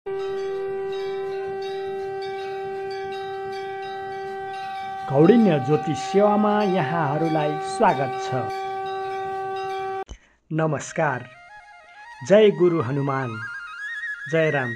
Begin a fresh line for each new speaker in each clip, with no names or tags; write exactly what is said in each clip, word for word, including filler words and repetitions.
कौडिन्य ज्योतिष सेवामा यहाँहरूलाई स्वागत छ। नमस्कार। जय गुरु हनुमान, जय राम।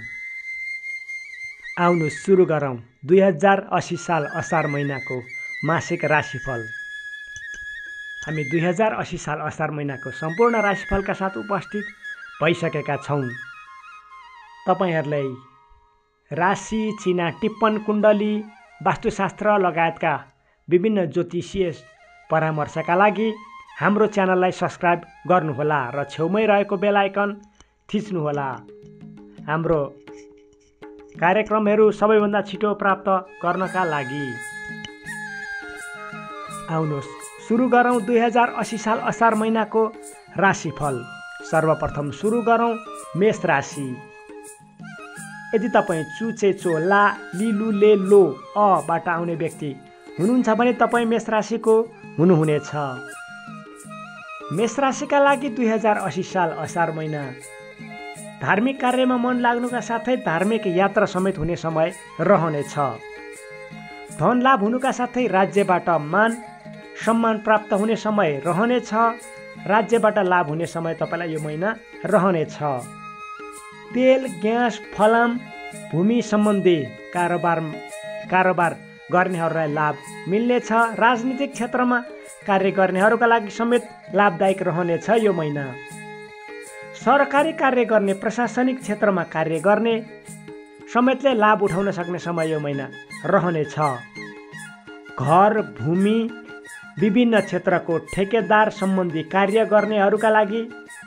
आउनु सुरु गरौँ दुई हजार अस्सी साल असार महिनाको मासिक राशिफल। हामी दुई हजार अस्सी साल असार महिनाको सम्पूर्ण राशिफलका साथ उपस्थित भइसकेका छौँ। तपाईहरूलाई राशि, चिना, टिप्पण, कुण्डली, वास्तुशास्त्र लगायतका विभिन्न ज्योतिषीय परामर्शका लागि हाम्रो च्यानललाई सब्स्क्राइब गर्नुहोला र छेउमै रहेको बेल आइकन थिच्नुहोला। हाम्रो कार्यक्रमहरू सबैभन्दा छिटो प्राप्त गर्नका लागि आउनुहोस् सुरु गरौँ दुई हजार अस्सी साल असार महिनाको राशिफल। सर्वप्रथम सुरु गरौँ मेष राशि। यदि तपाईँ चुचे चो ला लिलु ले लो अबाट आउने व्यक्ति हुनुहुन्छ भने तपाईँ मेष राशिको हुनुहुनेछ। मेष राशिका लागि दुई हजार अस्सी साल असार महिना धार्मिक कार्यमा मन लाग्नुका साथै धार्मिक यात्रा समेत हुने समय रहनेछ। धन लाभ हुनुका साथै राज्यबाट मान सम्मान प्राप्त हुने समय रहनेछ। राज्यबाट लाभ हुने समय तपाईँलाई यो महिना रहनेछ। तेल, ग्यास, फलाम, भूमि सम्बन्धी कारोबार कारोबार गर्नेहरूलाई लाभ मिल्नेछ। राजनीतिक क्षेत्रमा कार्य गर्नेहरूका लागि समेत लाभदायक रहनेछ यो महिना। सरकारी कार्य गर्ने, प्रशासनिक क्षेत्रमा कार्य गर्ने समेतले लाभ उठाउन सक्ने समय यो महिना रहनेछ। घर, भूमि, विभिन्न क्षेत्रको ठेकेदार सम्बन्धी कार्य गर्नेहरूका लागि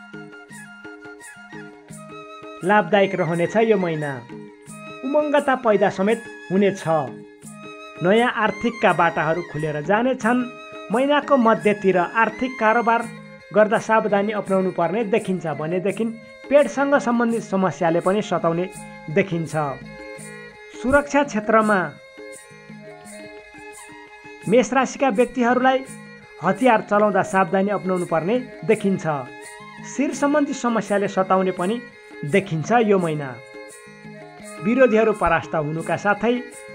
लाभदायक रहनेछ यो महिना। उमङ्गता पैदा समेत हुनेछ। नयाँ आर्थिकका बाटाहरू खुलेर जानेछन्। महिनाको मध्यतिर आर्थिक कारोबार गर्दा सावधानी अपनाउनु पर्ने देखिन्छ भनेदेखि पेटसँग सम्बन्धित समस्याले पनि सताउने देखिन्छ। सुरक्षा क्षेत्रमा मेष राशिका व्यक्तिहरूलाई हतियार चलाउँदा सावधानी अपनाउनु पर्ने देखिन्छ। शिर सम्बन्धी समस्याले सताउने पनि देखिन्छ यो महिना। विरोधीहरू परास्त हुनुका साथै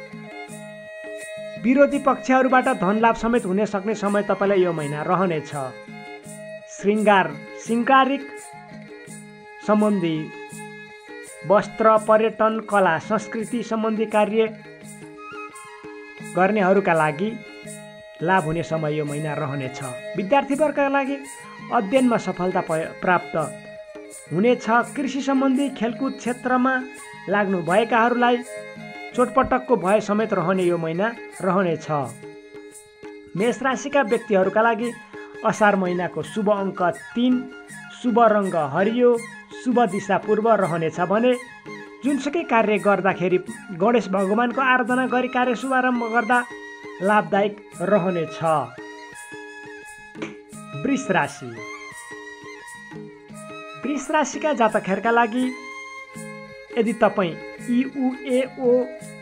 विरोधी पक्षहरूबाट धनलाभ समेत हुने सक्ने समय तपाईँलाई यो महिना रहनेछ। श्रृङ्गार शृङ्गारिक सम्बन्धी वस्त्र, पर्यटन, कला, संस्कृति सम्बन्धी कार्य गर्नेहरूका लागि लाभ हुने समय यो महिना रहनेछ। विद्यार्थीवर्गका लागि अध्ययनमा सफलता प्राप्त हुनेछ। कृषि सम्बन्धी खेलकुद क्षेत्रमा लाग्नु भएकाहरूलाई चोटपटकको भय समेत रहने यो महिना रहनेछ। मेष राशिका व्यक्तिहरूका लागि असार महिनाको शुभ अङ्क तीन, शुभ रङ्ग हरियो, शुभ दिशा पूर्व रहनेछ भने जुनसुकै कार्य गर्दाखेरि गणेश भगवानको आराधना गरी कार्य शुभारम्भ गर्दा लाभदायक रहनेछ। वृष राशि। वृष राशिका जातकहरूका लागि यदि तपाईँ इ उ ए ओ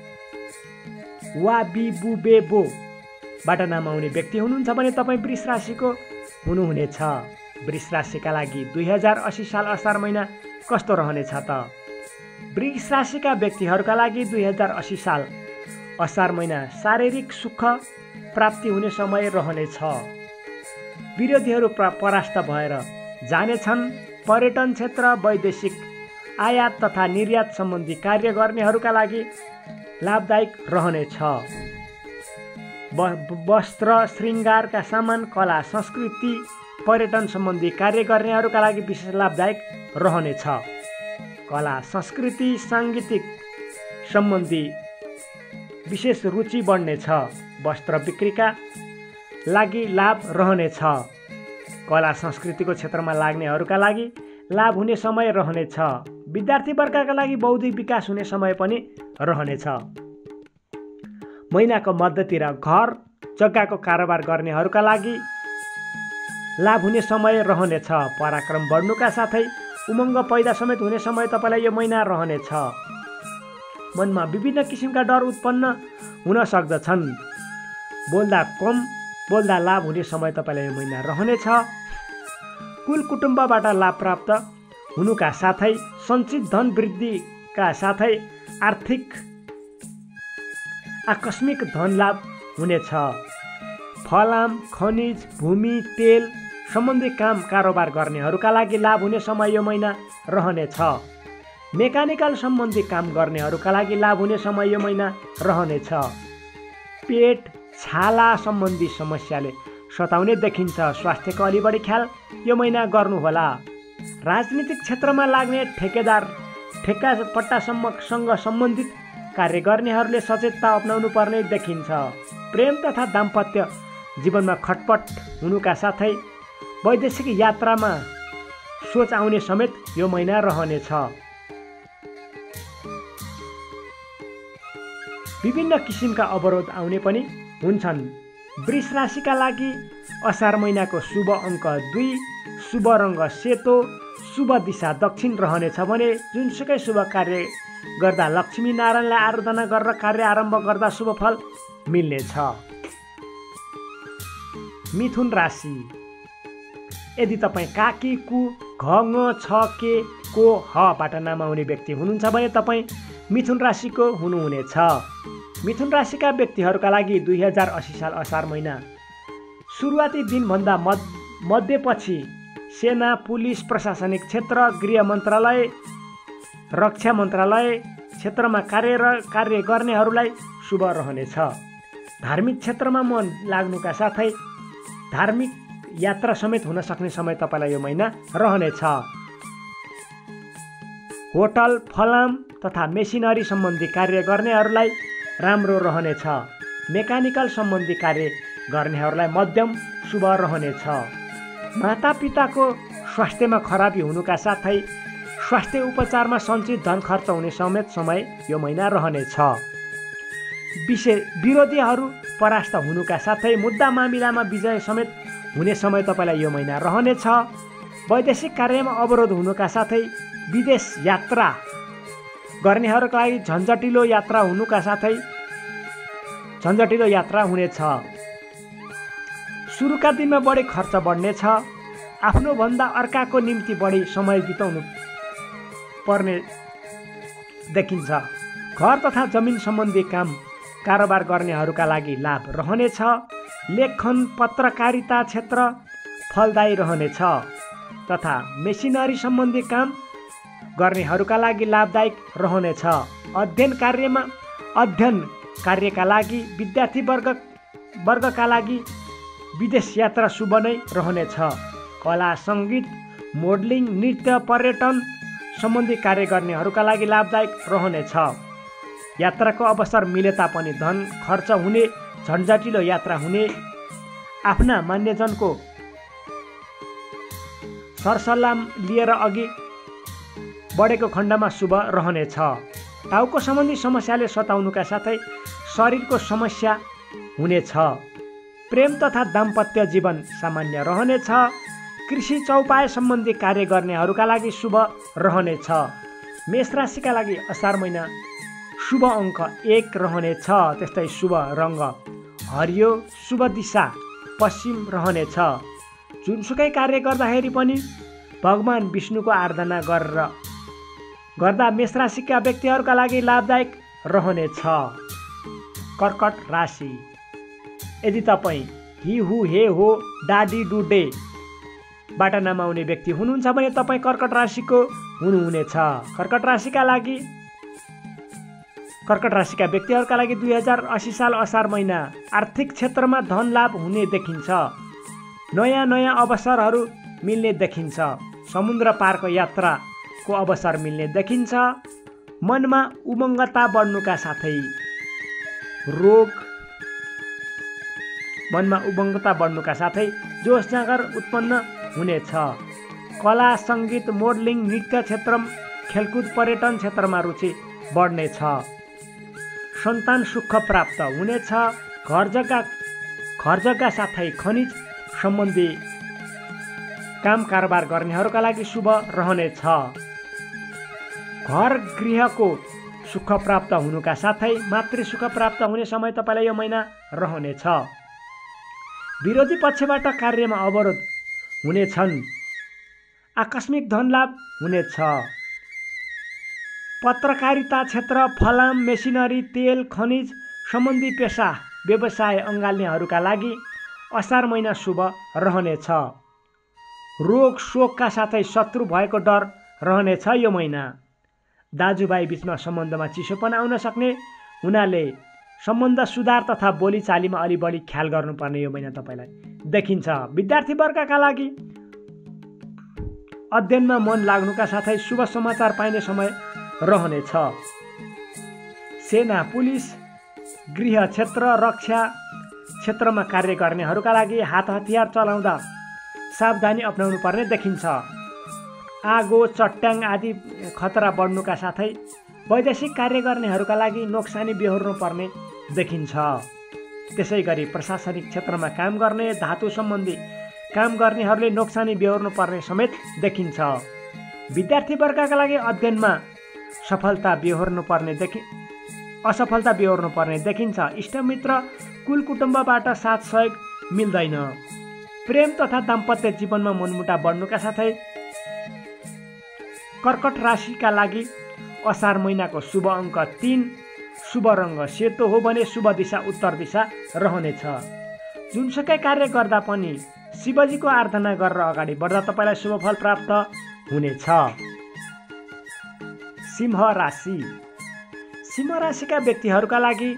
वा बी बु बे बो बाट नाम आउने व्यक्ति हुनुहुन्छ भने तपाईँ वृष राशिको हुनुहुनेछ। वृष राशिका लागि दुई हजार अस्सी साल असार महिना कस्तो रहनेछ त? वृष राशिका व्यक्तिहरूका लागि दुई हजार अस्सी साल असार महिना शारीरिक सुख प्राप्ति हुने समय रहनेछ। विरोधीहरू परास्त भएर जानेछन्। पर्यटन क्षेत्र, वैदेशिक आयात तथा निर्यात सम्बन्धी कार्य गर्नेहरूका लागि लाभदायक रहनेछ। वस्त्र, श्रृङ्गारका सामान, कला, संस्कृति, पर्यटन सम्बन्धी कार्य गर्नेहरूका लागि विशेष लाभदायक रहनेछ। कला, संस्कृति, साङ्गीतिक सम्बन्धी विशेष रुचि बढ्नेछ। वस्त्र बिक्रीका लागि लाभ रहनेछ। कला संस्कृतिको क्षेत्रमा लाग्नेहरूका लागि लाभ हुने समय रहनेछ। विद्यार्थी वर्गका लागि बौद्धिक विकास हुने समय पनि रहनेछ। महिनाको मध्यतिर घर जग्गाको कारोबार गर्नेहरूका लागि लाभ हुने समय रहनेछ। पराक्रम बढ्नुका साथै उमङ्ग पैदा समेत हुने समय तपाईँलाई यो महिना रहनेछ। मनमा विभिन्न किसिमका डर उत्पन्न हुन सक्दछन्। बोल्दा कम बोल्दा लाभ हुने समय तपाईँलाई यो महिना रहनेछ। कुल कुटुम्बबाट लाभ प्राप्त हुनुका साथै सञ्चित धन वृद्धि का साथै आर्थिक आकस्मिक धन लाभ हुनेछ। फलाम, खनिज, भूमि, तेल सम्बन्धी काम कारोबार गर्नेहरूका लागि लाभ हुने समय यो महिना रहनेछ। मेकानिकल सम्बन्धी काम गर्नेहरूका लागि लाभ हुने समय यो महिना रहनेछ। पेट, छाला सम्बन्धी समस्याले सताउने देखिन्छ, स्वास्थ्यको अलि बढी ख्याल यो महिना गर्नुहोला। राजनीतिक क्षेत्रमा लाग्ने ठेकेदार ठेक्का पट्टासम्मसँग सम्बन्धित कार्य गर्नेहरूले सचेतता अपनाउनु पर्ने देखिन्छ। प्रेम तथा दाम्पत्य जीवनमा खटपट हुनुका साथै वैदेशिक यात्रामा सोच आउने समेत यो महिना रहनेछ। विभिन्न किसिमका अवरोध आउने पनि हुन्छन्। वृष राशिका लागि असार महिनाको शुभ अङ्क दुई, शुभ रङ्ग सेतो, शुभ दिशा दक्षिण रहनेछ भने जुनसुकै शुभ कार्य गर्दा लक्ष्मी नारायणलाई आराधना गरेर कार्य आरम्भ गर्दा शुभ फल मिल्नेछ। मिथुन राशि, यदि तपाईँ काकी, कु, घ, ङ, छ, के, को, हबाट नाम आउने व्यक्ति हुनुहुन्छ भने तपाईँ मिथुन राशिको हुनुहुनेछ। मिथुन राशिका व्यक्तिहरूका लागि दुई हजार असी साल असार महिना सुरुवाती दिनभन्दा मध मध्यपछि सेना, पुलिस, प्रशासनिक क्षेत्र, गृह मन्त्रालय, रक्षा मन्त्रालय क्षेत्रमा कार्य र कार्य गर्नेहरूलाई शुभ रहनेछ। धार्मिक क्षेत्रमा मन लाग्नुका साथै धार्मिक यात्रा समेत हुन सक्ने समय तपाईँलाई यो महिना रहनेछ। होटल, फलाम तथा मेसिनरी सम्बन्धी कार्य गर्नेहरूलाई राम्रो रहनेछ। मेकानिकल सम्बन्धी कार्य गर्नेहरूलाई मध्यम शुभ रहनेछ। मातापिताको स्वास्थ्यमा खराबी हुनुका साथै स्वास्थ्य उपचारमा सञ्चित धन खर्च हुने समेत समय यो महिना रहनेछ। विशेष विरोधीहरू परास्त हुनुका साथै मुद्दा मामिलामा विजय समेत हुने समय तपाईँलाई यो महिना रहनेछ। वैदेशिक कार्यमा अवरोध हुनुका साथै विदेश यात्रा गर्नेहरूका लागि झन्झटिलो यात्रा हुनुका साथै झन्झटिलो यात्रा हुनेछ। सुरुका दिनमा बढी खर्च बढ्नेछ। आफ्नो भन्दा अर्काको निम्ति बढी समय बिताउनु पर्ने देखिन्छ। घर तथा जमिन सम्बन्धी काम कारोबार गर्नेहरूका लागि लाभ रहनेछ। लेखन, पत्रकारिता क्षेत्र फलदायी रहनेछ तथा मेसिनरी सम्बन्धी काम गर्नेहरूका लागि लाभदायक रहनेछ। अध्ययन कार्यमा अध्ययन कार्यका लागि विद्यार्थी वर्ग वर्गका लागि विदेश यात्रा शुभ नै रहनेछ। कला, सङ्गीत, मोडलिङ, नृत्य, पर्यटन सम्बन्धी कार्य गर्नेहरूका लागि लाभदायक रहनेछ। यात्राको अवसर मिले तापनि धन खर्च हुने, झन्झटिलो यात्रा हुने, आफ्ना मान्यजनको सरसल्लाह लिएर अघि बढेको खण्डमा शुभ रहनेछ। टाउको सम्बन्धी समस्याले सताउनुका साथै शरीरको समस्या हुनेछ। प्रेम तथा दाम्पत्य जीवन सामान्य रहनेछ। कृषि, चौपाए सम्बन्धी कार्य गर्नेहरूका लागि शुभ रहनेछ। मेष राशिका लागि असार महिना शुभ अङ्क एक रहनेछ। त्यस्तै शुभ रङ्ग हरियो, शुभ दिशा पश्चिम रहनेछ। जुनसुकै कार्य गर्दाखेरि पनि भगवान विष्णुको आराधना गरेर गर्दा मेष राशिका व्यक्तिहरूका लागि लाभदायक रहनेछ। कर्कट राशि, यदि तपाईँ हि, हु, हे, हो, डाडी, डुडे बाट नाम आउने व्यक्ति हुनुहुन्छ भने तपाईँ कर्कट राशिको हुनुहुनेछ। कर्कट राशिका लागि कर्कट राशिका व्यक्तिहरूका लागि दुई हजार असी साल असार महिना आर्थिक क्षेत्रमा धन लाभ हुने देखिन्छ। नयाँ नयाँ अवसरहरू मिल्ने देखिन्छ। समुद्र पारको यात्राको अवसर मिल्ने देखिन्छ। मनमा उमङ्गता बढ्नुका साथै रोग मनमा उमङ्गता बढ्नुका साथै जोस जाँगर उत्पन्न हुनेछ। कला, सङ्गीत, मोडलिङ, नृत्य क्षेत्र, खेलकुद, पर्यटन क्षेत्रमा रुचि बढ्नेछ। सन्तान सुख प्राप्त हुनेछ। घर जग्गा घर जग्गा साथै खनिज सम्बन्धी काम कारोबार गर्नेहरूका लागि शुभ रहनेछ। घर गृहको सुख प्राप्त हुनुका साथै मातृ सुख प्राप्त हुने समय तपाईँलाई यो महिना रहनेछ। विरोधी पक्षबाट कार्यमा अवरोध हुनेछन्। आकस्मिक धन लाभ हुनेछ। पत्रकारिता क्षेत्र, फलाम, मेसिनरी, तेल, खनिज सम्बन्धी पेसा व्यवसाय अँगाल्नेहरूका लागि असार महिना शुभ रहनेछ। रोग शोकका साथै शत्रु भएको डर रहनेछ यो महिना। दाजुभाइ बीचमा सम्बन्धमा चिसोपन आउन सक्ने हुनाले सम्बन्ध सुधार तथा बोलीचालीमा अलि बढी ख्याल गर्नुपर्ने यो महिना तपाईँलाई देखिन्छ। विद्यार्थी वर्गका लागि अध्ययनमा मन लाग्नुका साथै शुभ समाचार पाइने समय रहनेछ। सेना, पुलिस, गृह क्षेत्र, रक्षा क्षेत्रमा कार्य गर्नेहरूका लागि हात हतियार चलाउँदा सावधानी अपनाउनु पर्ने देखिन्छ। आगो, चट्याङ आदि खतरा बढ्नुका साथै वैदेशिक कार्य गर्नेहरूका लागि नोक्सानी बेहोर्नु पर्ने देखिन्छ। त्यसै गरी प्रशासनिक क्षेत्रमा काम गर्ने, धातु सम्बन्धी काम गर्नेहरूले नोक्सानी बेहोर्नु पर्ने समेत देखिन्छ। विद्यार्थी वर्गका लागि अध्ययनमा सफलता बेहोर्नु पर्ने देखि असफलता बेहोर्नु पर्ने देखिन्छ। इष्टमित्र, कुल कुटुम्बबाट साथ सहयोग मिल्दैन। प्रेम तथा दाम्पत्य जीवनमा मनमुटाव बढ्नुका साथै कर्कट राशिका लागि असार महिनाको शुभ अङ्क तीन, शुभ रङ्ग सेतो हो भने शुभ दिशा उत्तर दिशा रहनेछ। जुनसुकै कार्य गर्दा पनि शिवजीको आराधना गरेर अगाडि बढ्दा तपाईँलाई शुभ फल प्राप्त हुनेछ। सिंह राशि। सिंह राशिका व्यक्तिहरूका लागि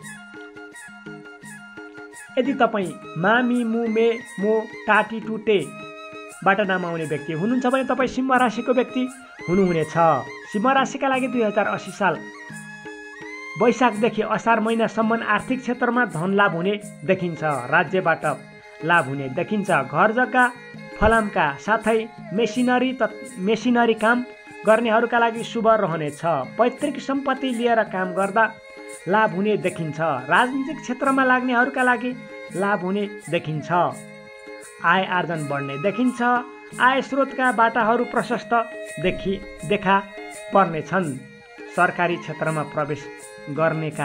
यदि तपाईँ मामी, मुमे, मो, टाटी, टुटेबाट नाम आउने व्यक्ति हुनुहुन्छ भने तपाईँ सिंह राशिको व्यक्ति हुनुहुनेछ। सिंह राशिका लागि दुई हजार अस्सी साल वैशाखदेखि असार महिनासम्म आर्थिक क्षेत्रमा धन लाभ हुने देखिन्छ। राज्यबाट लाभ हुने देखिन्छ। घर जग्गा, फलामका साथै मेसिनरी त मेसिनरी काम गर्नेहरूका लागि शुभ रहनेछ। पैतृक सम्पत्ति लिएर काम गर्दा लाभ हुने देखिन्छ। राजनीतिक क्षेत्रमा लाग्नेहरूका लागि लाभ हुने देखिन्छ। आय आर्जन बढ्ने देखिन्छ। आय स्रोतका बाटाहरू प्रशस्त देखि देखा पर्नेछन्। सरकारी क्षेत्रमा प्रवेश गर्नेका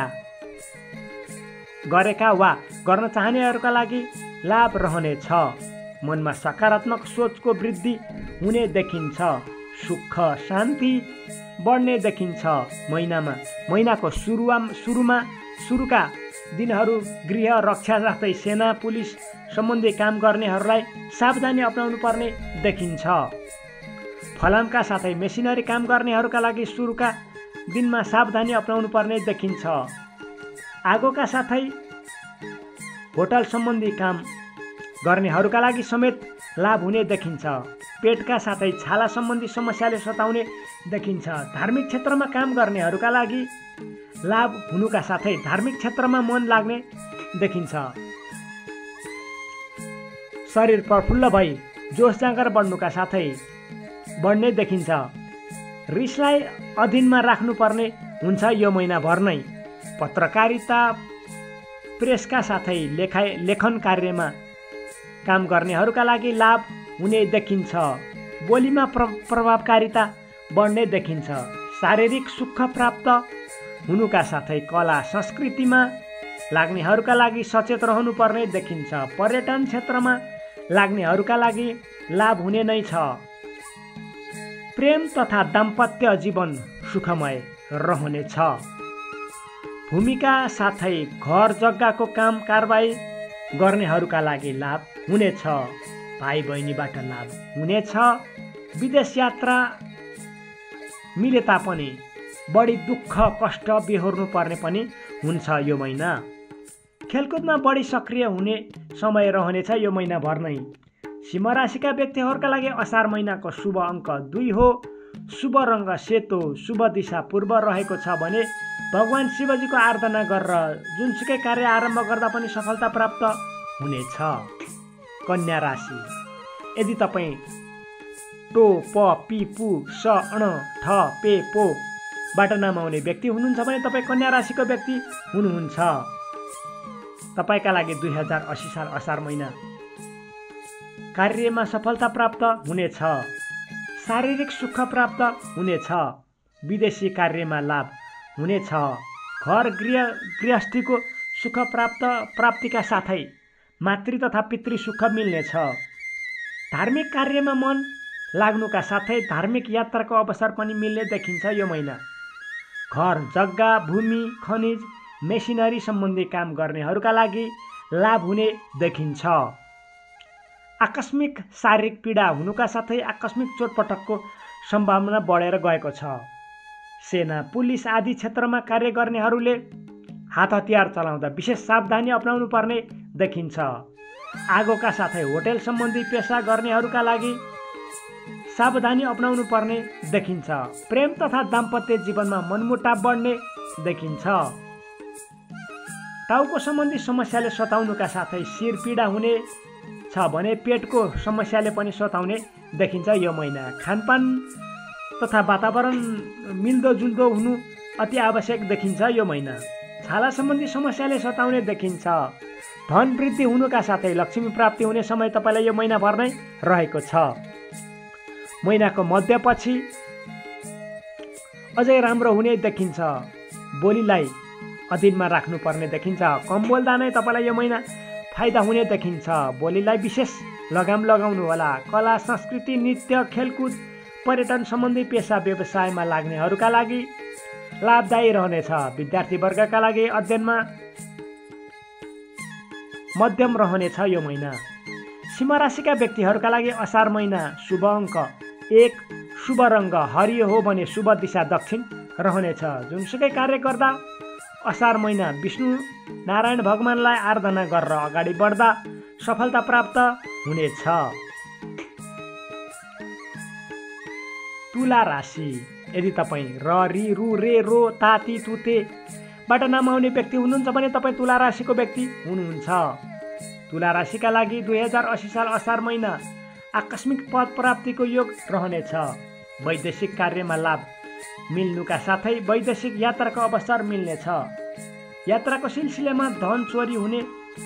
गरेका वा गर्न चाहनेहरूका लागि लाभ रहनेछ। मनमा सकारात्मक सोचको वृद्धि हुने देखिन्छ। सुख शान्ति बढ्ने देखिन्छ। महिनामा महिनाको सुरुवा सुरुमा सुरुका दिनहरू गृह रक्षा जस्तै सेना, पुलिस सम्बन्धी काम गर्नेहरूलाई सावधानी अपनाउनु पर्ने देखिन्छ। फलामका साथै मेसिनरी काम गर्नेहरूका लागि सुरुका दिनमा सावधानी अपनाउनु पर्ने देखिन्छ। आगोका साथै होटल सम्बन्धी काम गर्नेहरूका लागि समेत लाभ हुने देखिन्छ। पेटका साथै छाला सम्बन्धी समस्याले सताउने देखिन्छ। धार्मिक क्षेत्रमा काम गर्नेहरूका लागि लाभ हुनुका साथै धार्मिक क्षेत्रमा मन लाग्ने देखिन्छ। शरीर प्रफुल्ल भई जोस जाँगर बढ्नुका साथै बढ्ने देखिन्छ। रिसलाई अधीनमा राख्नुपर्ने हुन्छ यो महिनाभर नै। पत्रकारिता, प्रेसका साथै लेखाइ लेखन कार्यमा काम गर्नेहरूका लागि लाभ हुने देखिन्छ। बोलीमा प्र प्रभावकारिता बढ्ने देखिन्छ। शारीरिक सुख प्राप्त हुनुका साथै कला संस्कृतिमा लाग्नेहरूका लागि सचेत रहनुपर्ने देखिन्छ। पर्यटन क्षेत्रमा लाग्नेहरूका लागि लाभ हुने नै छ। प्रेम तथा दाम्पत्य जीवन सुखमय रहनेछ। भूमिका साथै घर जग्गाको काम कारबाही गर्नेहरूका लागि लाभ हुनेछ। भाइ बहिनीबाट लाभ हुनेछ। विदेश यात्रा मिले तापनि बढी दुःख कष्ट बेहोर्नु पर्ने पनि हुन्छ यो महिना। खेलकुदमा बढी सक्रिय हुने समय रहनेछ यो महिनाभर नै। सिंह राशिका व्यक्तिहरूका लागि असार महिनाको शुभ अङ्क दुई हो। शुभ रङ्ग सेतो, शुभ दिशा पूर्व रहेको छ भने भगवान शिवजीको आराधना गरेर जुनसुकै कार्य आरम्भ गर्दा पनि सफलता प्राप्त हुनेछ। कन्या राशि। यदि तपाईँ टो, प, पी, पु, स, अण, ठ, पे, पो बाट नाम आउने व्यक्ति हुनुहुन्छ भने तपाईँ कन्या राशिको व्यक्ति हुनुहुन्छ। तपाईँका लागि दुई हजार अस्सी साल असार महिना कार्यमा सफलता प्राप्त हुनेछ। शारीरिक सुख प्राप्त हुनेछ। विदेशी कार्यमा लाभ हुनेछ। घर गृह गृहस्थीको सुख प्राप्त प्राप्तिका साथै मातृ तथा पितृ सुख मिल्नेछ। धार्मिक कार्यमा मन लाग्नुका साथै धार्मिक यात्राको अवसर पनि मिल्ने देखिन्छ यो महिना। घर जग्गा भूमि खनिज मेसिनरी सम्बन्धी काम गर्नेहरूका लागि लाभ हुने देखिन्छ। आकस्मिक शारीरिक पीडा हुनुका साथै आकस्मिक चोटपटकको सम्भावना बढेर गएको छ। सेना पुलिस आदि क्षेत्रमा कार्य गर्नेहरूले हात हतियार चलाउँदा विशेष सावधानी अपनाउनु पर्ने देखिन्छ। आगोका साथै होटेल सम्बन्धी पेसा गर्नेहरूका लागि सावधानी अपनाउनु पर्ने देखिन्छ। प्रेम तथा दाम्पत्य जीवनमा मनमुटाव बढ्ने देखिन्छ। टाउको सम्बन्धी समस्याले सताउनुका साथै शिर पीडा हुने छ भने पेटको समस्याले पनि सताउने देखिन्छ। यो महिना खानपान तथा वातावरण मिल्दोजुल्दो हुनु अति आवश्यक देखिन्छ। यो महिना छाला सम्बन्धी समस्याले सताउने देखिन्छ। धन वृद्धि हुनुका साथै लक्ष्मी प्राप्ति हुने समय तपाईँलाई यो महिनाभर नै रहेको छ। महिनाको मध्यपछि अझै राम्रो हुने देखिन्छ। बोलीलाई अधीनमा राख्नुपर्ने देखिन्छ। कम बोल्दा नै तपाईँलाई यो महिना फाइदा हुने देखिन्छ। बोलीलाई विशेष लगाम लगाउनु होला। कला संस्कृति नृत्य खेलकुद पर्यटन सम्बन्धी पेसा व्यवसायमा लाग्नेहरूका लागि लाभदायी रहनेछ। विद्यार्थी वर्गका लागि अध्ययनमा मध्यम रहनेछ। यो महिना सिंह राशिका व्यक्तिहरूका लागि असार महिना शुभ अङ्क एक शुभ रङ्ग हरियो हो भने शुभ दिशा दक्षिण रहनेछ। जुनसुकै कार्य गर्दा असार महिना विष्णु नारायण भगवानलाई आराधना गरेर अगाडि बढ्दा सफलता प्राप्त हुनेछ। तुला राशि यदि तपाईँ र रि रु रे रो ताती तुतेबाट नाम आउने व्यक्ति हुनुहुन्छ भने तपाईँ तुला राशिको व्यक्ति हुनुहुन्छ। तुला राशिका लागि दुई हजार अस्सी साल असार महिना आकस्मिक पद प्राप्तिको योग रहनेछ। वैदेशिक कार्यमा लाभ मिल्नुका साथै वैदेशिक यात्राको अवसर मिल्नेछ। यात्राको सिलसिलामा धन चोरी हुने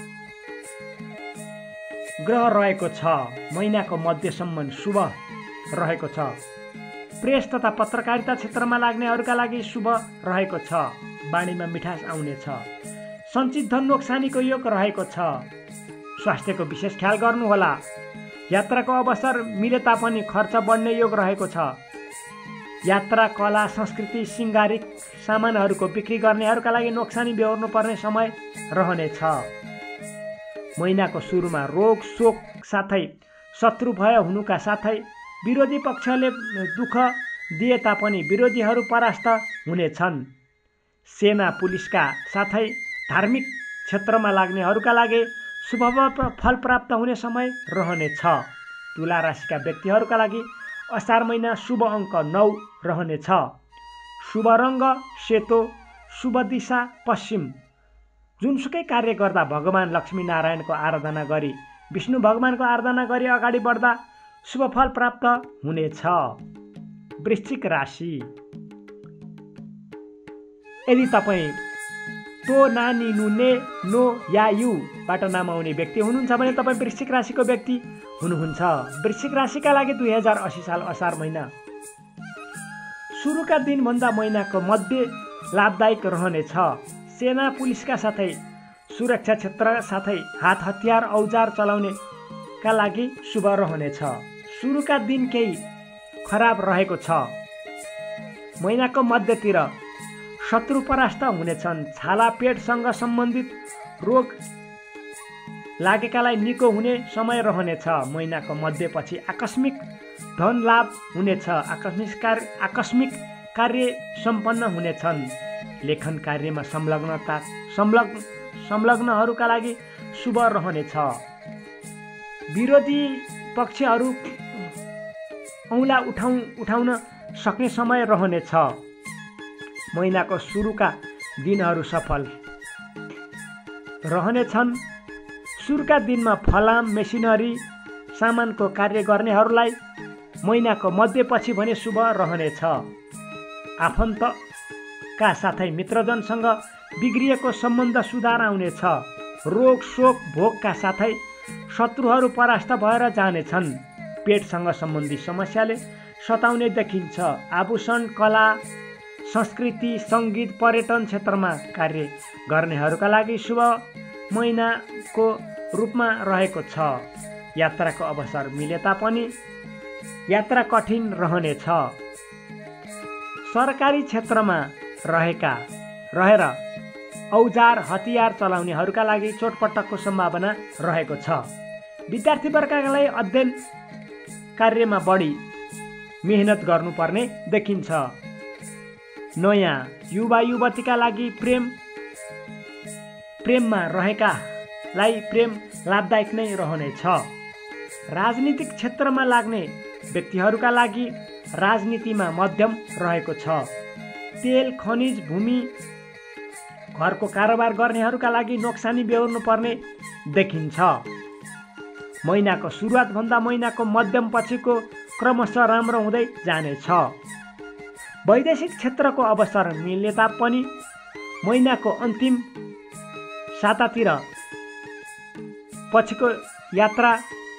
ग्रह रहेको छ। महिनाको मध्यसम्म शुभ रहेको छ। प्रेस तथा पत्रकारिता क्षेत्रमा लाग्नेहरूका लागि शुभ रहेको छ। बाणीमा मिठास आउनेछ। सञ्चित धन नोक्सानीको योग रहेको छ। स्वास्थ्यको विशेष ख्याल गर्नुहोला। यात्राको अवसर मिले तापनि खर्च बढ्ने योग रहेको छ। यात्रा कला संस्कृति सिंगारिक सामानहरूको बिक्री गर्नेहरूका लागि नोक्सानी बेहोर्नु पर्ने समय रहनेछ। महिनाको सुरुमा रोग शोक साथै शत्रु भय हुनुका साथै विरोधी पक्षले दुःख दिए तापनि विरोधीहरू परास्त हुनेछन्। सेना पुलिसका साथै धार्मिक क्षेत्रमा लाग्नेहरूका लागि शुभ फल प्राप्त हुने समय रहनेछ। तुला राशिका व्यक्तिहरूका लागि असार महिना शुभ अङ्क नौ रहनेछ। शुभ रङ्ग सेतो शुभ दिशा पश्चिम। जुनसुकै कार्य गर्दा भगवान लक्ष्मी नारायणको आराधना गरी विष्णु भगवानको आराधना गरी अगाडि बढ्दा शुभ फल प्राप्त हुनेछ। वृश्चिक राशि यदि तपाईँ तो नानी नुने नो या युबाट नाम आउने व्यक्ति हुनुहुन्छ भने तपाईँ वृश्चिक राशिको व्यक्ति हुनुहुन्छ। वृश्चिक राशिका लागि दुई हजार अस्सी साल असार महिना सुरुका दिनभन्दा महिनाको मध्य लाभदायक रहनेछ। सेना पुलिसका साथै सुरक्षा क्षेत्र साथै हात हतियार औजार चलाउनेका लागि शुभ रहनेछ। सुरुका दिन केही खराब रहेको छ। महिनाको मध्यतिर शत्रु परास्त हुनेछन्। छाला पेटसँग सम्बन्धित रोग लागेकालाई निको हुने समय रहनेछ। महिनाको मध्यपछि आकस्मिक धन लाभ हुनेछ। आकस्मिक कार्य आकस्मिक कार्य सम्पन्न हुनेछन्। लेखन कार्यमा संलग्नता संलग्न संलग्नहरूका लागि शुभ रहनेछ। विरोधी पक्षहरू औँला उठाउ उठाउन सक्ने समय रहनेछ। महिनाको सुरुका दिनहरू सफल रहनेछन्। सुरुका दिनमा फलाम मेसिनरी सामानको कार्य गर्नेहरूलाई महिनाको मध्यपछि भने शुभ रहनेछ। आफन्तका साथै मित्रजनसँग बिग्रिएको सम्बन्ध सुधार आउनेछ। रोग शोक भोगका साथै शत्रुहरू परास्त भएर जानेछन्। पेटसँग सम्बन्धी समस्याले सताउने देखिन्छ। आभूषण कला संस्कृति सङ्गीत पर्यटन क्षेत्रमा कार्य गर्नेहरूका लागि शुभ महिनाको रूपमा रहेको छ। यात्राको अवसर मिले तापनि यात्रा कठिन रहनेछ। सरकारी क्षेत्रमा रहेका रहेर औजार हतियार चलाउनेहरूका लागि चोटपटकको सम्भावना रहेको छ। विद्यार्थीवर्गलाई अध्ययन कार्यमा बढी मेहनत गर्नुपर्ने देखिन्छ। नयाँ युवा युवतीका लागि प्रेम प्रेममा रहेकालाई प्रेम लाभदायक नै रहनेछ। राजनीतिक क्षेत्रमा लाग्ने व्यक्तिहरूका लागि राजनीतिमा मध्यम रहेको छ। तेल खनिज भूमि घरको कारोबार गर्नेहरूका लागि नोक्सानी बेहोर्नु पर्ने देखिन्छ। महिनाको सुरुवातभन्दा महिनाको मध्यम पछिको क्रमशः राम्रो हुँदै जानेछ। वैदेशिक क्षेत्रको अवसर मिल्ने तापनि महिनाको अन्तिम सातातिर पछिको यात्रा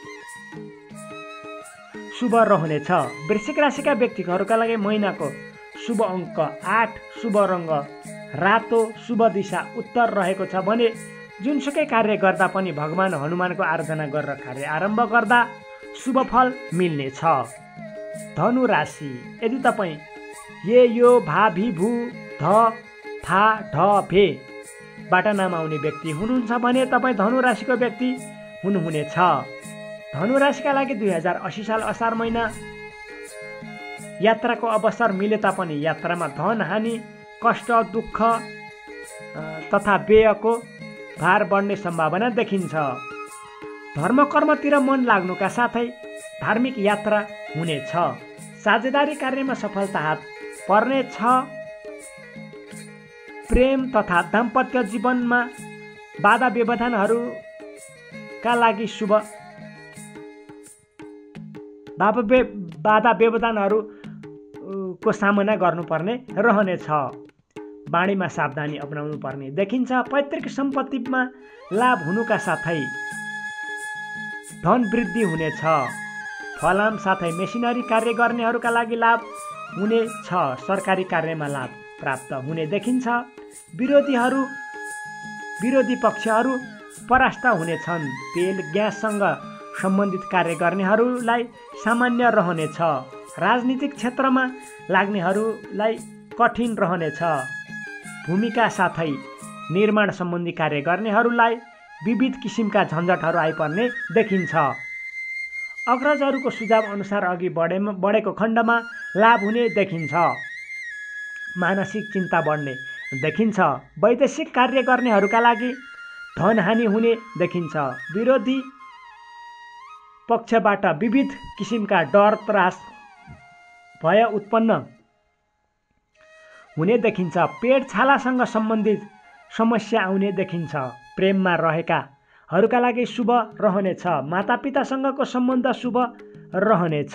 शुभ रहनेछ। वृश्चिक राशिका व्यक्तिहरूका लागि महिनाको शुभ अङ्क आठ, शुभ रङ्ग रातो, शुभ दिशा उत्तर रहेको छ भने जुनसुकै कार्य गर्दा पनि भगवान हनुमानको आराधना गरेर कार्य आरम्भ गर्दा शुभ फल मिल्नेछ। धनु राशि, यदि तपाईँ ये यो भा भी भू ध था ढ भे बाट नाम आउने व्यक्ति हुनुहुन्छ भने तपाईँ धनु राशिको व्यक्ति हुनुहुनेछ। धनु राशिका लागि दुई हजार अस्सी साल असार महिना यात्राको अवसर मिले तापनि यात्रामा धन हानि, कष्ट, दुःख तथा व्ययको भार बढ्ने सम्भावना देखिन्छ। धर्म कर्मतिर मन लाग्नुका साथै धार्मिक यात्रा हुनेछ। साझेदारी कार्यमा सफलता हात पर्नेछ। प्रेम तथा दाम्पत्य जीवनमा बाधा व्यवधानहरूका लागि शुभ बाधा व्यवधानहरूको सामना गर्नुपर्ने रहनेछ। बाणीमा सावधानी अपनाउनु पर्ने देखिन्छ। पैतृक सम्पत्तिमा लाभ हुनुका साथै धन वृद्धि हुनेछ। फलाम साथै मेसिनरी कार्य गर्नेहरूका लागि लाभ हुनेछ। सरकारी कार्यमा लाभ प्राप्त हुने देखिन्छ। विरोधीहरू विरोधी पक्षहरू परास्त हुनेछन्। तेल ग्याससँग सम्बन्धित कार्य गर्नेहरूलाई सामान्य रहनेछ। राजनीतिक क्षेत्रमा लाग्नेहरूलाई कठिन रहनेछ। भूमिका साथै निर्माण सम्बन्धी कार्य गर्नेहरूलाई विविध किसिमका झन्झटहरू आइपर्ने देखिन्छ। अग्रजहरूको सुझाव अनुसार अघि बढे बढेको खण्डमा लाभ हुने देखिन्छ। मानसिक चिन्ता बढ्ने देखिन्छ। वैदेशिक कार्य गर्नेहरूका लागि धनहानि हुने देखिन्छ। विरोधी पक्षबाट विविध किसिमका डर त्रास भय उत्पन्न हुने देखिन्छ। पेट छालासँग सम्बन्धित समस्या आउने देखिन्छ। प्रेममा रहेकाहरूका लागि शुभ रहनेछ। मातापितासँगको सम्बन्ध शुभ रहनेछ।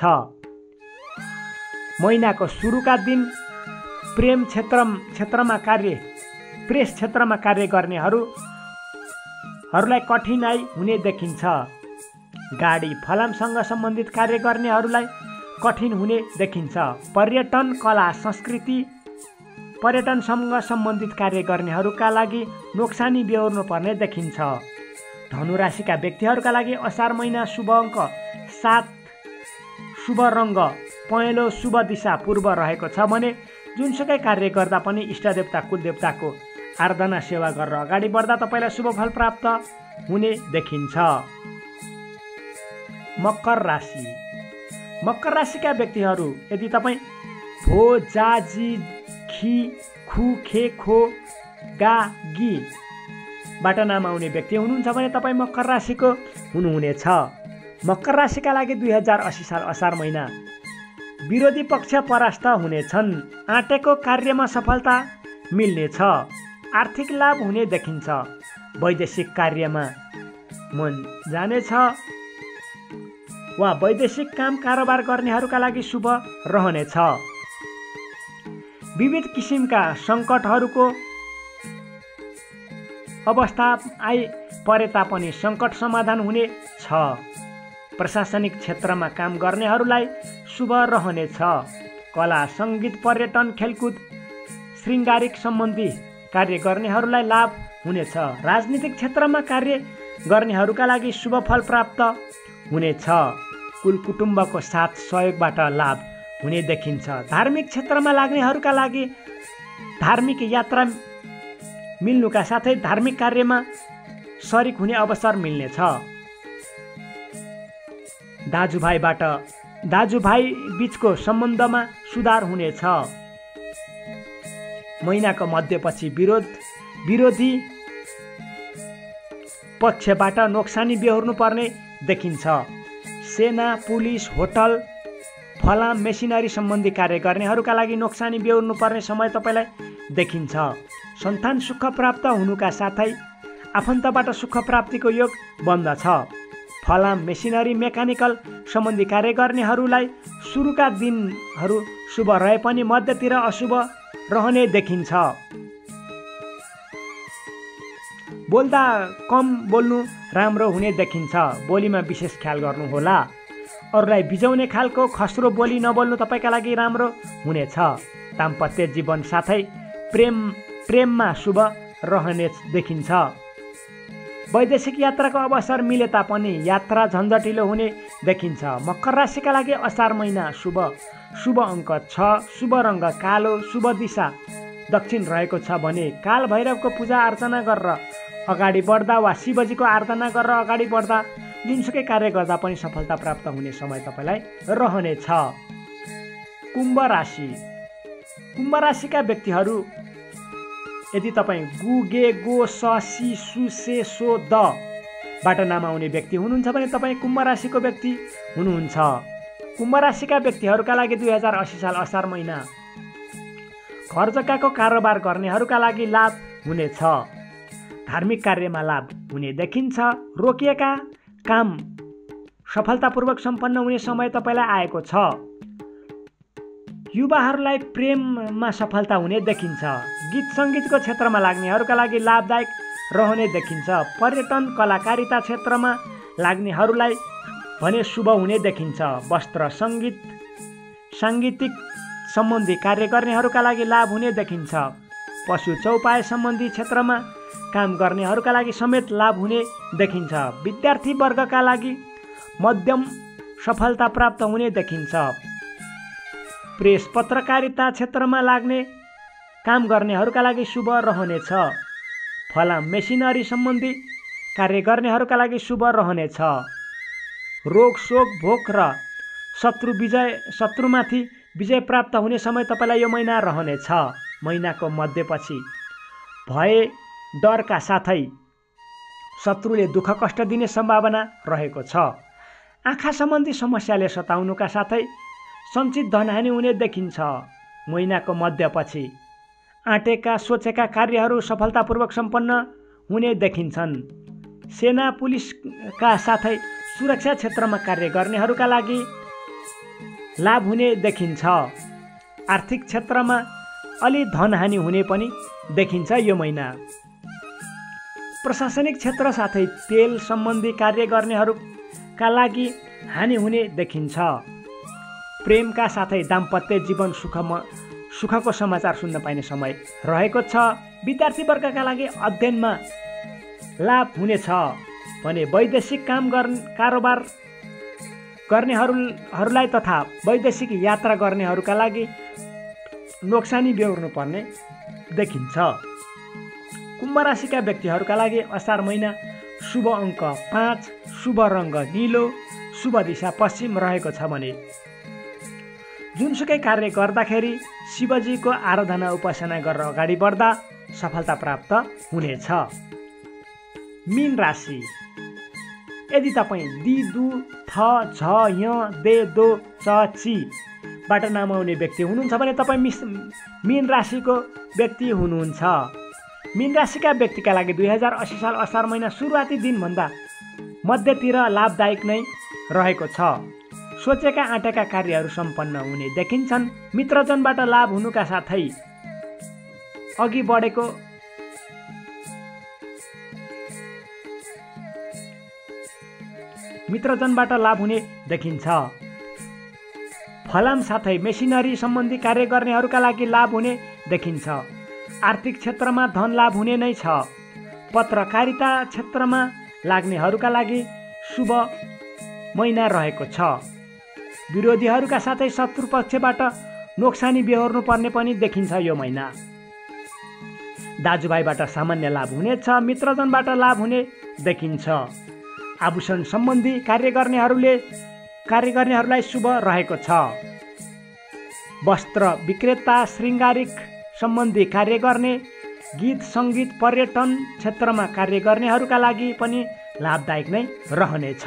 महिनाको सुरुका दिन प्रेम क्षेत्र क्षेत्रमा कार्य प्रेस क्षेत्रमा कार्य गर्नेहरूलाई कठिनाइ हुने देखिन्छ। गाडी फलामसँग सम्बन्धित कार्य गर्नेहरूलाई कठिन हुने देखिन्छ। पर्यटन कला संस्कृति पर्यटनसँग सम्बन्धित कार्य गर्नेहरूका लागि नोक्सानी बेहोर्नु पर्ने देखिन्छ। धनु राशिका व्यक्तिहरूका लागि असार महिना शुभ अङ्क सात, शुभ रङ्ग पहेँलो, शुभ दिशा पूर्व रहेको छ भने जुनसुकै कार्य गर्दा पनि इष्टदेवता कुलदेवताको आराधना सेवा गरेर अगाडि बढ्दा तपाईँलाई शुभ फल प्राप्त हुने देखिन्छ। मकर राशि, मकर राशिका व्यक्तिहरू यदि तपाईँ भो जा जी खी खु खे खो गा गी बाट नाम आउने व्यक्ति हुनुहुन्छ भने तपाईँ मकर राशिको हुनुहुनेछ। मकर राशिका लागि दुई हजार अस्सी साल असार महिना विरोधी पक्ष परास्त हुनेछन्। आँटेको कार्यमा सफलता मिल्नेछ। आर्थिक लाभ हुने देखिन्छ। वैदेशिक कार्यमा मन जानेछ वा वैदेशिक काम कारोबार गर्नेहरूका लागि शुभ रहनेछ। विविध किसिमका सङ्कटहरूको अवस्था आइ परे तापनि सङ्कट समाधान हुने छ। प्रशासनिक क्षेत्रमा काम गर्नेहरूलाई शुभ रहनेछ। कला सङ्गीत पर्यटन खेलकुद शृङ्गारिक सम्बन्धी कार्य गर्नेहरूलाई लाभ हुनेछ। राजनीतिक क्षेत्रमा कार्य गर्नेहरूका लागि शुभ फल प्राप्त हुनेछ। कुल कुटुम्बको साथ सहयोगबाट लाभ हुने देखिन्छ। धार्मिक क्षेत्रमा लाग्नेहरूका लागि धार्मिक यात्रा मिल्नुका साथै धार्मिक कार्यमा सरिक हुने अवसर मिल्नेछ। दाजुभाइबाट दाजुभाइ बीचको सम्बन्धमा सुधार हुनेछ। महिनाको मध्यपछि विरोध विरोधी पक्षबाट नोक्सानी बेहोर्नु पर्ने देखिन्छ। सेना, पुलिस, होटल, फलाम, मेसिनरी सम्बन्धी कार्य गर्नेहरूका लागि नोक्सानी बेहोर्नु पर्ने समय तपाईँलाई देखिन्छ। सन्तान सुख प्राप्त हुनुका साथै आफन्तबाट सुख प्राप्तिको योग बन्दछ। फलाम, मेसिनरी, मेकानिकल सम्बन्धी कार्य गर्नेहरूलाई सुरुका दिनहरू शुभ रहे पनि मध्यतिर अशुभ रहने देखिन्छ। बोल्दा कम बोल्नु राम्रो हुने देखिन्छ। बोलीमा विशेष ख्याल गर्नुहोला। अरूलाई बिजाउने खालको खस्रो बोली नबोल्नु तपाईँका लागि राम्रो हुनेछ। दाम्पत्य जीवन साथै प्रेम प्रेममा शुभ रहने देखिन्छ। वैदेशिक यात्राको अवसर मिले तापनि यात्रा झन्झटिलो हुने देखिन्छ। मकर राशिका लागि असार महिना शुभ। शुभ अङ्क छ, शुभ रङ्ग कालो, शुभ दिशा दक्षिण रहेको छ भने काल भैरवको पूजा अर्चना गरेर अगाडि बढ्दा वा शिवजीको आराधना गरेर अगाडि बढ्दा जुनसुकै कार्य गर्दा पनि सफलता प्राप्त हुने समय तपाईँलाई रहनेछ। कुम्भ राशि। कुम्भ राशिका व्यक्तिहरू यदि तपाईँ गु, गे, गो, स, सी, सु, से, सो, द बाट नाम आउने व्यक्ति हुनुहुन्छ भने तपाईँ कुम्भ राशिको व्यक्ति हुनुहुन्छ। कुम्भ राशिका व्यक्तिहरूका लागि दुई हजार अस्सी साल असार महिना घर जग्गाको कारोबार गर्नेहरूका लागि लाभ हुनेछ। धार्मिक कार्यमा लाभ हुने देखिन्छ। रोकिएका काम सफलतापूर्वक सम्पन्न हुने समय तपाईँलाई आएको छ। युवाहरूलाई प्रेममा सफलता हुने देखिन्छ। गीत सङ्गीतको क्षेत्रमा लाग्नेहरूका लागि लाभदायक रहने देखिन्छ। पर्यटन कलाकारिता क्षेत्रमा लाग्नेहरूलाई भने शुभ हुने देखिन्छ। वस्त्र, सङ्गीत, साङ्गीतिक सम्बन्धी कार्य गर्नेहरूका लागि लाभ हुने देखिन्छ। पशु चौपाय सम्बन्धी क्षेत्रमा काम गर्नेहरूका लागि समेत लाभ हुने देखिन्छ। विद्यार्थी वर्गका लागि मध्यम सफलता प्राप्त हुने देखिन्छ। प्रेस पत्रकारिता क्षेत्रमा लाग्ने काम गर्नेहरूका लागि शुभ रहनेछ। फलाम, मेसिनरी सम्बन्धी कार्य गर्नेहरूका लागि शुभ रहनेछ। रोग, शोक, भोक र शत्रु विजय शत्रुमाथि विजय प्राप्त हुने समय तपाईँलाई यो महिना रहनेछ। महिनाको मध्यपछि भय डरका साथै शत्रुले दुःख कष्ट दिने सम्भावना रहेको छ। आँखा सम्बन्धी समस्याले सताउनुका साथै सञ्चित धनहानि हुने देखिन्छ। महिनाको मध्यपछि आँटेका सोचेका कार्यहरू सफलतापूर्वक सम्पन्न हुने देखिन्छन्। सेना, पुलिसका साथै सुरक्षा क्षेत्रमा कार्य गर्नेहरूका लागि लाभ हुने देखिन्छ। आर्थिक क्षेत्रमा अलि धनहानि हुने पनि देखिन्छ यो महिना। प्रशासनिक क्षेत्र साथै तेल सम्बन्धी कार्य गर्नेहरूका लागि हानि हुने देखिन्छ। प्रेमका साथै दाम्पत्य जीवन सुखमा सुखको समाचार सुन्न पाइने समय रहेको छ। विद्यार्थी वर्गका लागि अध्ययनमा लाभ हुनेछ भने वैदेशिक काम गर्ने कारोबार गर्नेहरूलाई तथा वैदेशिक यात्रा गर्नेहरूका लागि नोक्सानी बेहोर्नु पर्ने देखिन्छ। कुम्भ राशिका व्यक्तिहरूका लागि असार महिना शुभ अङ्क पाँच, शुभ रङ्ग नीलो, शुभ दिशा पश्चिम रहेको छ भने जुनसुकै कार्य गर्दाखेरि शिवजीको आराधना उपासना गरेर अगाडि बढ्दा सफलता प्राप्त हुनेछ। मीन राशि। यदि तपाईँ दि, दु, थ, झ, य, दे, दो, च, ची बाट नाम आउने व्यक्ति हुनुहुन्छ भने तपाईँ मिस मीन राशिको व्यक्ति हुनुहुन्छ। मीन राशिका व्यक्तिका लागि दुई हजार अस्सी साल असार महिना सुरुवाती दिनभन्दा मध्यतिर लाभदायक नै रहेको छ। सोचेका आँटेका कार्यहरू सम्पन्न हुने देखिन्छन्। मित्रजनबाट लाभ हुनुका साथै अघि बढेको मित्रजनबाट लाभ हुने देखिन्छ। फलाम साथै मेसिनरी सम्बन्धी कार्य गर्नेहरूका लागि लाभ हुने देखिन्छ। आर्थिक क्षेत्रमा धन लाभ हुने नै छ। पत्रकारिता क्षेत्रमा लाग्नेहरूका लागि शुभ महिना रहेको छ। विरोधीहरूका साथै शत्रु पक्षबाट नोक्सानी बेहोर्नु पर्ने पनि देखिन्छ यो महिना। दाजुभाइबाट सामान्य लाभ हुनेछ, मित्रजनबाट लाभ हुने देखिन्छ। आभूषण सम्बन्धी कार्य गर्नेहरूले कार्य गर्नेहरूलाई शुभ रहेको छ। वस्त्र विक्रेता, श्रृङ्गारिक सम्बन्धी कार्य गर्ने, गीत सङ्गीत, पर्यटन क्षेत्रमा कार्य गर्नेहरूका लागि पनि लाभदायक नै रहनेछ।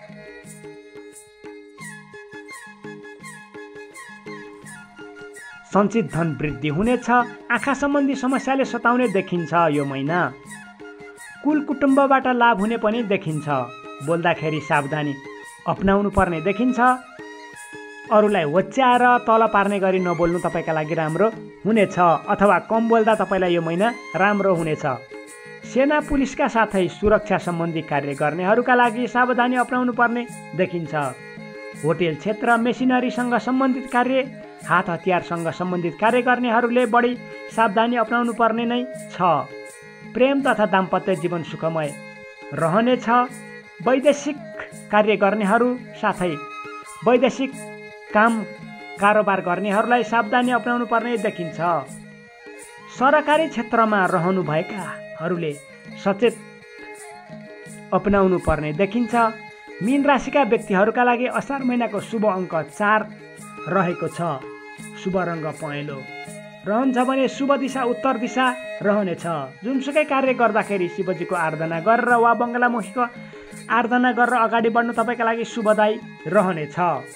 सञ्चित धन वृद्धि हुनेछ। आँखा सम्बन्धी समस्याले सताउने देखिन्छ यो महिना। कुल कुटुम्बबाट लाभ हुने पनि देखिन्छ। बोल्दाखेरि सावधानी अपनाउनु पर्ने देखिन्छ। अरूलाई होच्याएर तल पार्ने गरी नबोल्नु तपाईँका लागि राम्रो हुनेछ, अथवा कम बोल्दा तपाईँलाई यो महिना राम्रो हुनेछ। सेना पुलिसका साथै सुरक्षा सम्बन्धी कार्य गर्नेहरूका लागि सावधानी अपनाउनु पर्ने देखिन्छ। होटेल क्षेत्र, मेसिनरीसँग सम्बन्धित कार्य, हात हतियारसँग सम्बन्धित कार्य गर्नेहरूले बढी सावधानी अपनाउनु पर्ने नै छ। प्रेम तथा दाम्पत्य जीवन सुखमय रहनेछ। वैदेशिक कार्य गर्नेहरू साथै वैदेशिक काम कारोबार गर्नेहरूलाई सावधानी अपनाउनु पर्ने देखिन्छ। सरकारी क्षेत्रमा रहनुभएकाहरूले सचेत अपनाउनु पर्ने देखिन्छ। मीन राशिका व्यक्तिहरूका लागि असार महिनाको शुभ अङ्क चार रहेको छ। शुभ रङ्ग पहेँलो रहन्छ भने शुभ दिशा उत्तर दिशा रहनेछ। जुनसुकै कार्य गर्दाखेरि शिवजीको आराधना गरेर वा बङ्गलामुखीको आराधना गरेर अगाडि बढ्नु तपाईँका लागि शुभदायी रहनेछ।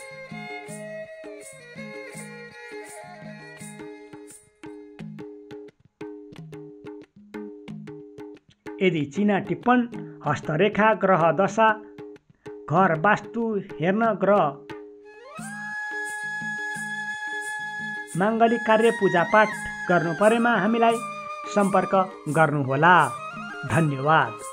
यदि चिना टिप्पण, हस्तरेखा, ग्रह दशा, घर वास्तु हेर्न, ग्रह माङ्गलिक कार्य पूजापाठ गर्नु परेमा हामीलाई सम्पर्क गर्नुहोला। धन्यवाद।